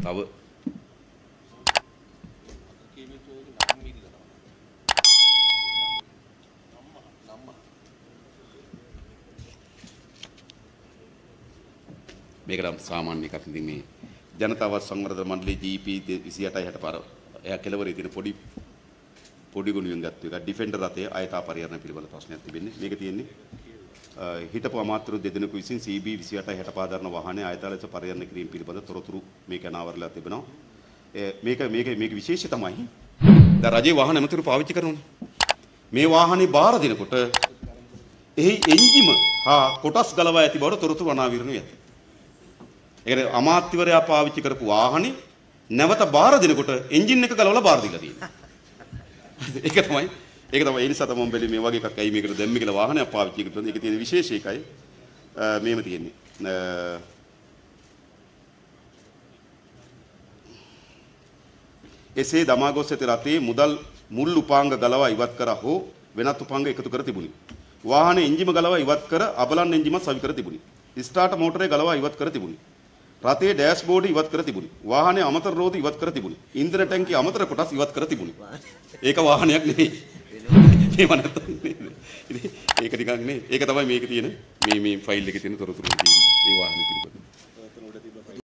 තව මේක නම් සාමාන්‍ය එකක්. ඉතින් මේ ජනතාව සංවර්ධන මණ්ඩලයේ GP 28 60 පාර එයා කෙලවරේ තියෙන පොඩි ගුණයෙන් ගත්ත එක ඩිෆෙන්ඩර් රථයේ ආයතා පරිහරණය පිළිබඳ ප්‍රශ්නයක් තිබෙන්නේ. මේක තියෙන්නේ හිටපු අමාත්‍යවරු දෙදෙනෙකු විසින් CB 28 60 පාදරන වාහනේ ආයතා ලෙස පරිහරණය කිරීම පිළිබඳ තොරතුරු මේක අනාවරලා තිබෙනවා. මේක විශේෂය තමයි දැන් රජයේ වාහන ඇමතිවරු පාවිච්චි කරනවානේ. මේ වාහනේ බාර දෙනකොට එහි එන්ජිම හා කොටස් ගලවා ඇති බවට තොරතුරු අනාවරණය ඇත. ඒ කියන්නේ අමාත්‍යවරයා පාවිච්චි කරපු වාහනේ නැවත බාර දෙනකොට එන්ජින් එක ගලවලා බාර දීලා තියෙනවා. ඒක තමයි ඒ නිසා තමයි මම බැලුවේ මේ වගේ එකක් ඇයි මේකට දැම්මේ කියලා වාහනයක් පාවිච්චි කරනවා. ඒකේ තියෙන විශේෂය එකයි මේම තියෙන්නේ. එසේ දමා ගොස් ඇති රථයේ මුල් උපාංග ගලවා ඉවත් කර හෝ වෙනත් උපාංග එකතු කර තිබුණි. වාහනේ එන්ජිම ගලවා ඉවත් කර අබලන් එන්ජිමත් සවි කර තිබුණි. ස්ටාර්ටර් මෝටරේ ගලවා ඉවත් කර තිබුණි. රථයේ ඩෑෂ්බෝඩ් ඉවත් කර තිබුණි. වාහනේ අමතර රෝද ඉවත් කර තිබුණි. ඉන්ධන ටැංකිය අමතර කොටස් ඉවත් කර තිබුණි. ඒක වාහනයක් නෙවෙයි. මේව නැත්තම් ඒක නිකන් නේ. ඒක තමයි මේකේ තියෙන මේ ෆයිල් එකේ තියෙන තොරතුරු තියෙන්නේ. ඒ වාහනේ පිළිබඳව.